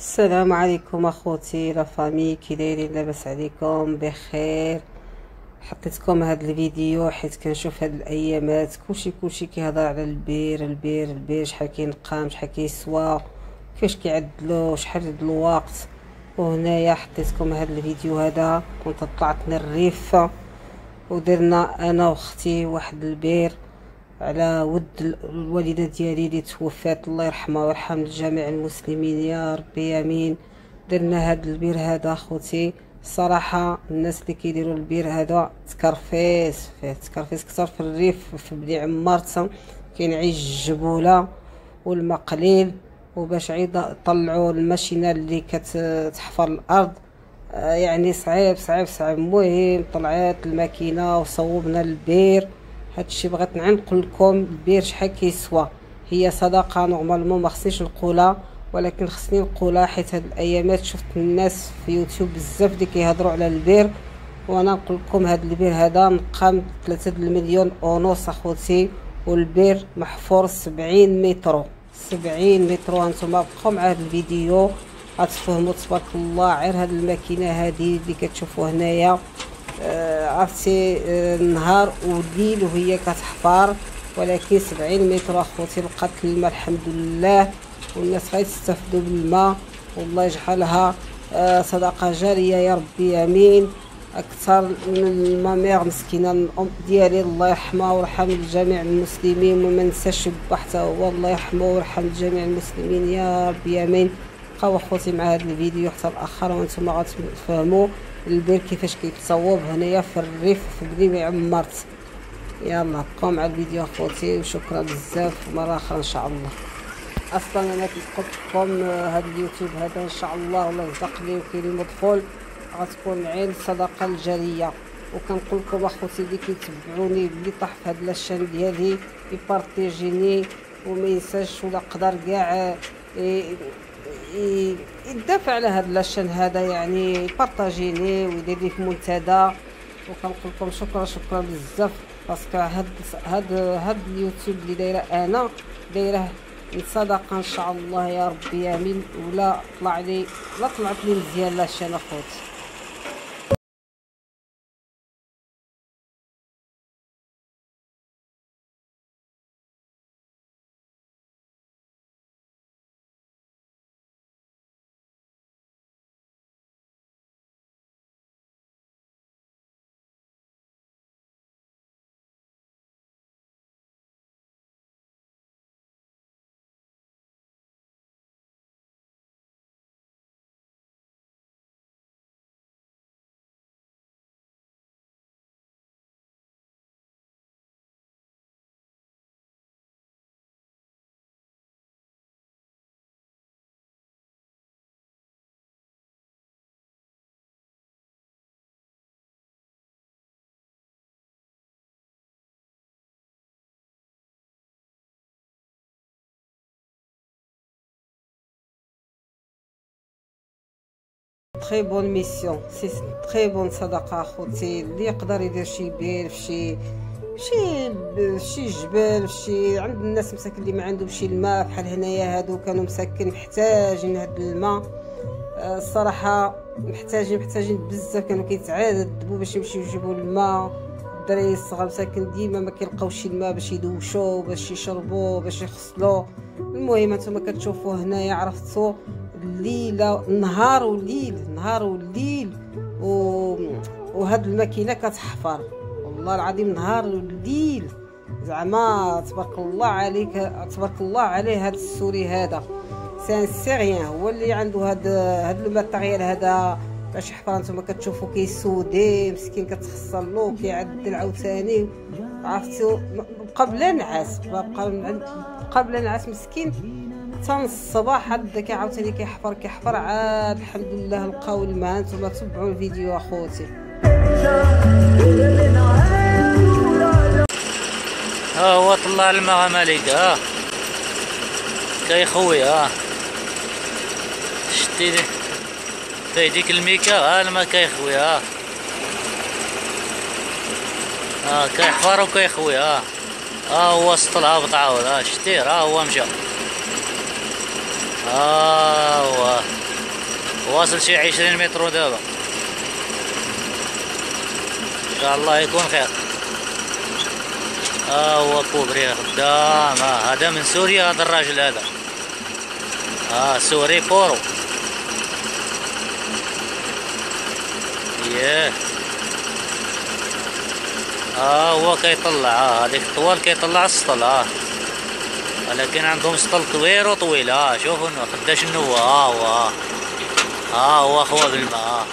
السلام عليكم اخوتي لا فامي، كي دايرين؟ لاباس عليكم بخير؟ حطيتكم هذا الفيديو حيت كنشوف هاد الايامات كلشي كيهضر على البير شحال كينقام، شحال كيسوى، كيفاش كيعدلو، شحال د الوقت. وهنايا حطيتكم هذا الفيديو هذا. كنت طلعت للريف ودرنا انا واختي واحد البير على ود الوالده ديالي اللي توفات، الله يرحمها ويرحم جميع المسلمين يا ربي امين. درنا هاد البير هذا اخوتي. الصراحه الناس اللي كيديروا البير هذا تكرفيس فيه، تكرفيس كثر في الريف في بني عمارتهم. كينعيش الجبوله والماء قليل، وباش عيد طلعوا الماشينه اللي كتحفر الارض. يعني صعيب. المهم طلعت الماكينه وصوبنا البير. هادشي بغيت نقول لكم البير شحال كيسوى. هي صدقه نورمالمون ما خصنيش نقولها، ولكن خصني نقولها حيت هاد الايامات شفت الناس في يوتيوب بزاف اللي كيهضروا على البير. وانا نقول لكم هاد البير هذا مقام 3 المليون ونص اخوتي، والبير محفور 70 متر. 70 متر. هانتوما بقاو مع هاد الفيديو غتفهموا تبارك الله. غير هاد الماكينه هادي اللي كتشوفوا هنايا عرفتي نهار وليل وهي كتحفر، ولكن 70 متر اخوتي لقات الماء الحمد لله، والناس غيستافدوا بالماء. والله يجعلها صدقه جاريه يا ربي امين. اكثر من مامير مسكينه الام ديالي الله يرحمها ويرحم جميع المسلمين، وما ننساش با حتى هو الله يرحمه ويرحم جميع المسلمين يا ربي امين. بقاو اخوتي مع هذا الفيديو حتى الاخر وانتم غتفهموا البير كيفاش كيتصوب هنايا في الريف في بني عمارت. يلا بقاو مع الفيديو اخوتي، وشكرا بزاف مره اخرى ان شاء الله. اصلا انا كنت لكم هذا اليوتيوب هذا ان شاء الله ولا يرزق لي وكاين مدخول غتكون عين الصدقه الجاريه. وكنقول لكم اخوتي اللي كيتبعوني اللي طاح في هذا لاشان ديالي يبارطيجيني وما ينساش، ولا قدر كاع يدافع على هذا لاشان هذا، يعني يبارطاجيني ويدير لي في منتدى. وكنقول لكم شكرا بزاف، باسكو هاد اليوتيوب اللي دايره انا دايره صدقه ان شاء الله يا ربي امين. ولا طلعت لي مزيان لاشان اخوتي. تري بون ميسيون، سي تري بون صدقه اخوتي. اللي يقدر يدير شي بير في شي جبل، في شي عند الناس مساكن اللي ما عندهم شي الماء بحال هنايا هادو كانوا مساكن محتاجين هاد الماء. الصراحه محتاجين بزاف، كانوا كيتعذبوا باش يمشيو يجيبوا الماء. الدراري الصغار مساكن ديما ما كيلقاوش الماء باش يدوشوا باش يشربوا باش يغسلوا. المهم انتم كتشوفوا هنايا عرفتوا الليله نهار وليل وهاد الماكينه كتحفر والله العظيم نهار وليل. زعما تبارك الله عليك، تبارك الله عليه هاد السوري هذا سان سيريان هو اللي عنده هاد الماتيريال هذا باش يحفر. نتوما كتشوفوا كيسودي مسكين كتخسر له كيعدل عاوتاني عرفتوا. بقى بلا نعاس مسكين حتى الصباح حتى عاوتاني كيحفر عاد الحمد لله لقاو الماء. نتوما تبعوا الفيديو اخوتي. ها هو طلع الماء مالك كيخوي شتي فيه ديك الميكا الماء كيخوي كيحفر وكيخوي هو وسط الهبط عاود شتي هو مشى هو واصل شي 20 متر دابا. ان شاء الله يكون خير. هو كوبري خدام. هذا من سوريا هذا الراجل هذا. سوري بورو. ياه. هو كيطلع هذيك الطوال كيطلع السطل. ولكن عندهم سطل كبير وطويل. شوفوا خداش النوا. هو خوا بالماء.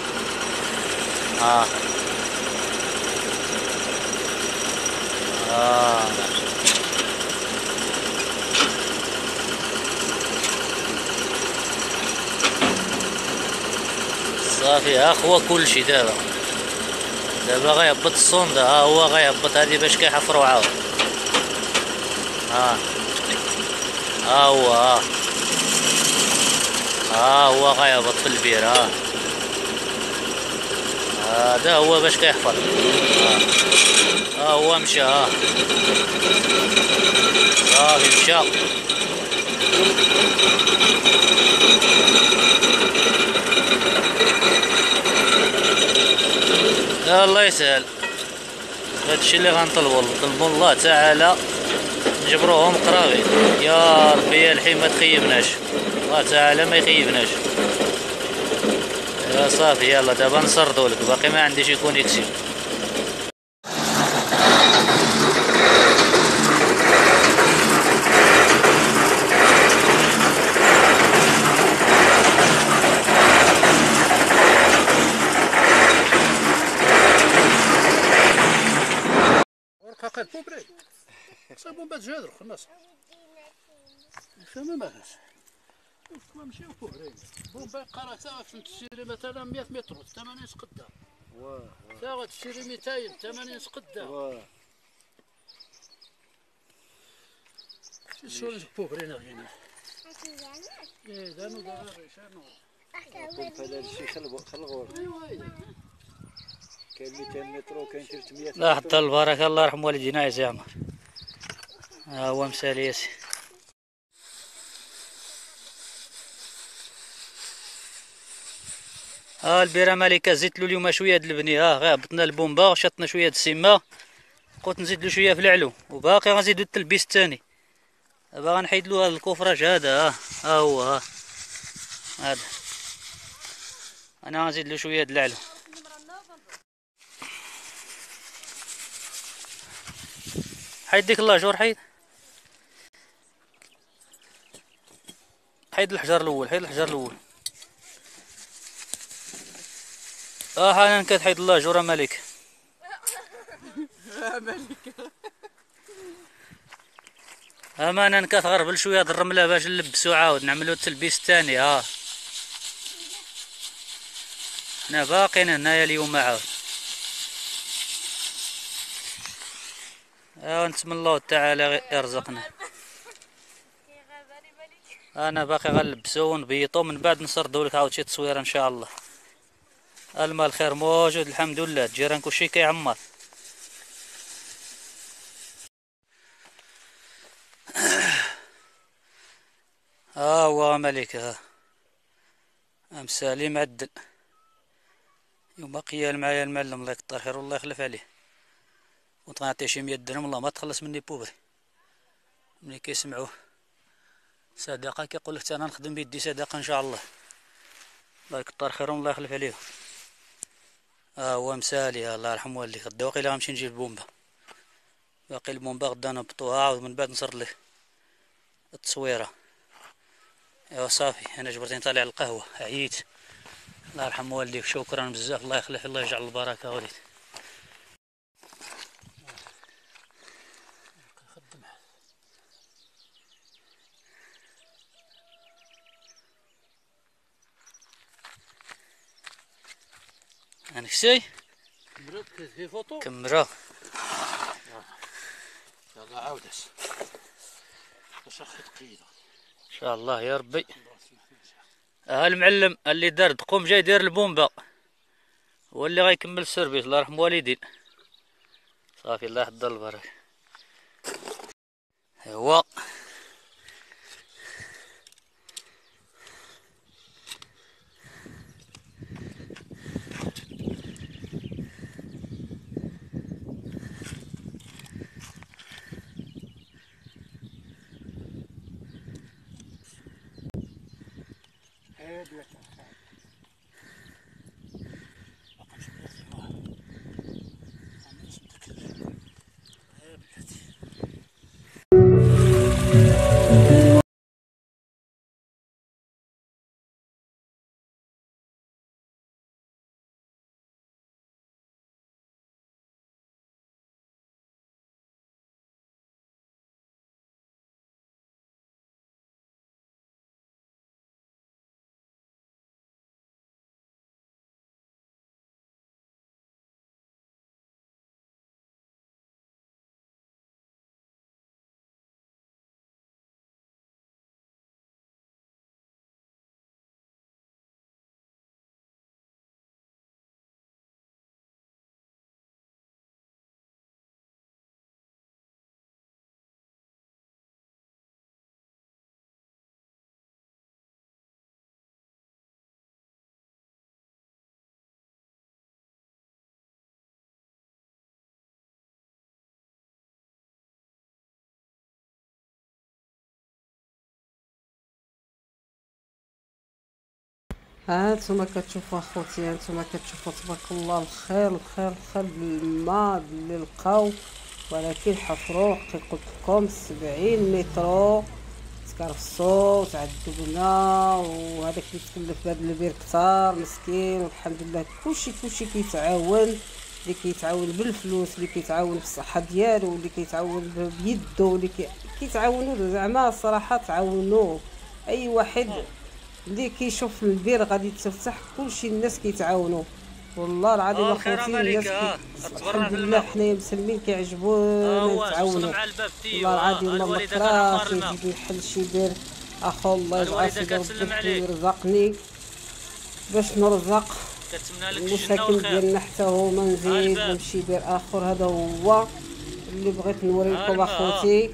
صافي. خوا كلشي دابا غيهبط الصوندا. هو غيهبط هادي باش كيحفروا عاود. هو غيهبط في البير. هذا هو باش كيحفر. هو مشى. صافي مشى. الله يسهل. هادشي اللي غنطلبو الله تعالى نجبروهم قرابين. يا ربي يا الحين ما تخيبناش. الله تعالى ما يخيبناش. صافي يلا دابا نسردو لك. باقي ما عنديش كونيكسيون. ورقة كوبري صابون بات جادر خلاص. فما ماهاش. كما مشيو كوبري بومبا قراتها في تشري مثلا 100 متر 80 سقدة. تا تشري 200 80 سقدة. شو كوبري هنا. ايه دانو داري شانو. هذا الشيء خلغور. كاين 200 متر وكاين 300. لا حتى البركه. الله يرحم والدينا عيسى عمر. هو مسالي ياسي. البيره مالكه زدت له اليوم شويه د البني. غير هبطنا البومبا وشطنا شويه د السمه. قلت نزيد له شويه في العلو وباقي غنزيدو التلبيس الثاني. دابا غنحيد له هذا الكفراج هذا. هو هذا. انا غنزيد له شويه د العلو. حيد ديك اللاجور. حيد الحجر الاول. حنان كتحيد اللاجور. مالك امانه كتغربل شويه د الرمله باش نلبسو عاود نعملو التلبيس الثاني. حنا باقيين هنايا اليوم عاود. نتمنى الله تعالى يرزقنا. انا باقي غنلبسو ونبيطو من بعد نسردو لك عاود شي تصويره ان شاء الله. الماء الخير موجود الحمد لله. الجيران كلشي كيعمر. هو ملك. مسالي معدل. يوم قيال معايا المعلم الله يكثر خير والله يخلف عليه. كنت غنعطيه شي 100 درهم والله ما تخلص مني بوبري. ملي كيسمعوه صدقه كيقول لك انا نخدم بيدي صدقه ان شاء الله. الله يكثر خيرهم الله يخلف عليهم. هو مسالي. الله يرحم والديك. غدا واقيلا غنمشي نجيب البومبا. باقي البومبا غدا نهبطوها ومن بعد نصرد ليه التصويره. ايوا صافي. انا جبرتني طالع على القهوه عييت. الله يرحم والديك. شكرا بزاف. الله يخلف. الله يجعل البركه وليد. نكسي كمرة. يلا عاودش باش اخي تقيده ان شاء الله يا ربي. المعلم اللي دار دقوم جاي يدير البومبا هو اللي غيكمل السيرفيس. الله يرحم والدين. صافي الله يحضر البركه. هو ها نتوما كتشوفوا اخوتي، ها نتوما كتشوفوا تبارك الله الخير الخير الخير بالماء اللي لقاو، ولكن حفروا كي قلت لكم 70 متر تكرفصوا وتعذبوا بنا، وهذاك اللي تكلف بهذا البير كثار مسكين، والحمد لله كلشي كيتعاون، اللي كيتعاون بالفلوس، اللي كيتعاون بالصحه ديالو، اللي كيتعاون بيدو، اللي كيتعاونوا زعما الصراحه تعاونوا. اي واحد اللي كيشوف البير غادي تفتح كلشي الناس كيتعاونوا، والله العظيم اخوتي الناس الحمد لله حنايا مسلمين كيعجبونا نتعاونوا، والله العظيم ما كراه كيجيب نحل شي بير اخو الله يجعل في ربي يرزقني باش نرزق المساكن ديالنا حتى هو ما نزيد نمشي بير اخر. هذا هو اللي بغيت نوريكم اخوتي.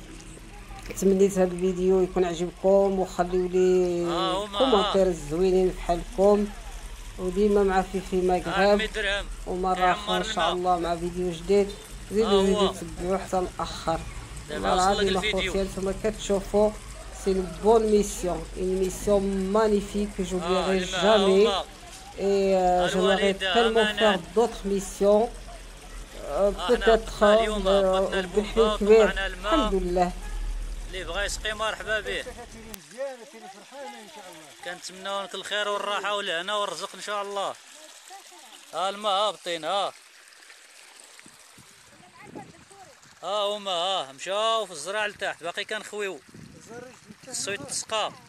تمنيت هذا الفيديو يكون عجبكم، وخليوا لي كومونتير زوينين بحالكم، وديما مع فيفي ماغرب، ومره اخرى ان شاء الله مع فيديو جديد. زيدوا تبعوا حتى الاخر. والله العظيم اخوتي نتوما كتشوفوا سي une bonne mission, une mission magnifique que j'oublierai jamais, et j'aimerais tellement faire d'autres missions, peut-être بحلم كبير. الحمد لله اللي بغى يسقي مرحبا به، كنتمناو لك الخير والراحه والهنا والرزق ان شاء الله. ها الماء هابطين، ها هما مشاو في الزرع لتحت، باقي كنخويو خصو يتسقى.